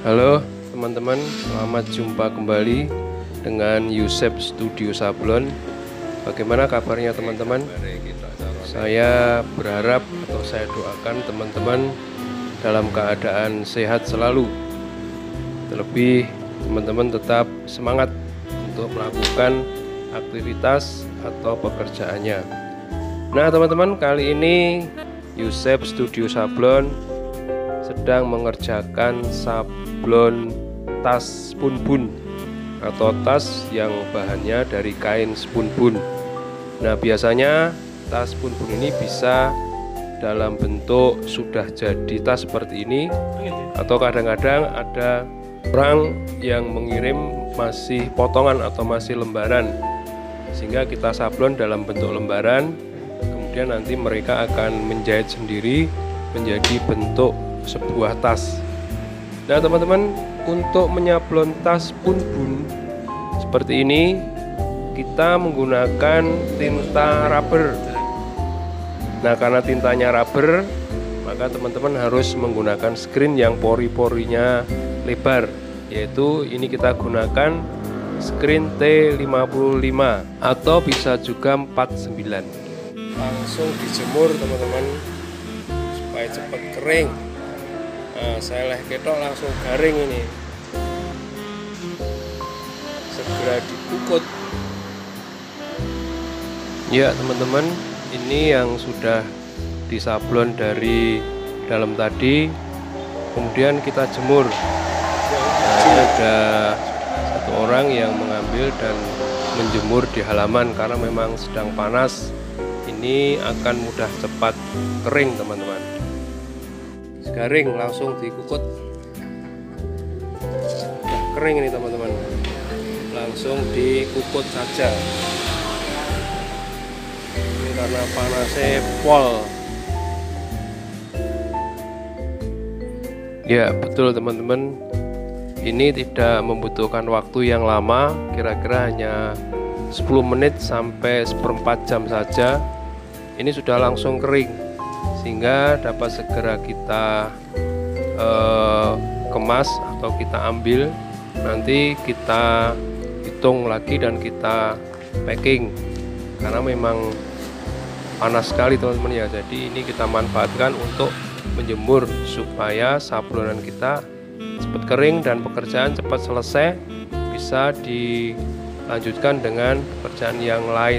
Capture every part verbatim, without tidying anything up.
Halo teman-teman, selamat jumpa kembali dengan Yusep Studio Sablon. Bagaimana kabarnya teman-teman? Saya berharap atau saya doakan teman-teman dalam keadaan sehat selalu. Terlebih teman-teman tetap semangat untuk melakukan aktivitas atau pekerjaannya. Nah teman-teman, kali ini Yusep Studio Sablon sedang mengerjakan sablon tas spunbun atau tas yang bahannya dari kain spunbun. Nah biasanya tas spunbun ini bisa dalam bentuk sudah jadi tas seperti ini, atau kadang-kadang ada orang yang mengirim masih potongan atau masih lembaran, sehingga kita sablon dalam bentuk lembaran, kemudian nanti mereka akan menjahit sendiri menjadi bentuk sebuah tas. Nah teman-teman, untuk menyablon tas spunbun seperti ini kita menggunakan tinta rubber. Nah karena tintanya rubber, maka teman-teman harus menggunakan screen yang pori-porinya lebar, yaitu ini kita gunakan screen T lima puluh lima atau bisa juga empat puluh sembilan. Langsung dijemur teman-teman supaya cepat kering. Nah, saya leh ketok langsung garing ini, segera dikukut. Ya teman-teman, ini yang sudah disablon dari dalam tadi, kemudian kita jemur. Nah, ada satu orang yang mengambil dan menjemur di halaman karena memang sedang panas. Ini akan mudah cepat kering teman-teman. Garing langsung dikukut. Udah kering ini teman-teman, langsung dikukut saja. Ini karena panasnya pol. Ya betul teman-teman, ini tidak membutuhkan waktu yang lama, kira-kira hanya sepuluh menit sampai seperempat jam saja. Ini sudah langsung kering, sehingga dapat segera kita eh, kemas atau kita ambil. Nanti kita hitung lagi dan kita packing, karena memang panas sekali teman-teman ya. Jadi ini kita manfaatkan untuk menjemur supaya sablonan kita cepat kering dan pekerjaan cepat selesai, bisa dilanjutkan dengan pekerjaan yang lain.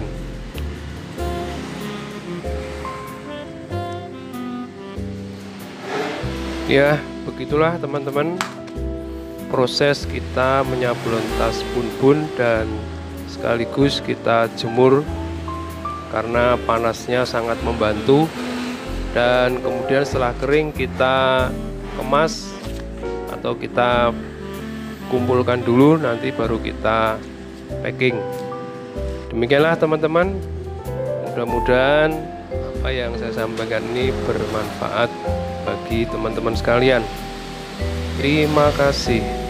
Ya, begitulah teman-teman proses kita menyablon tas spunbun dan sekaligus kita jemur karena panasnya sangat membantu. Dan kemudian setelah kering kita kemas atau kita kumpulkan dulu, nanti baru kita packing. Demikianlah teman-teman, mudah-mudahan apa yang saya sampaikan ini bermanfaat bagi teman-teman sekalian. Terima kasih.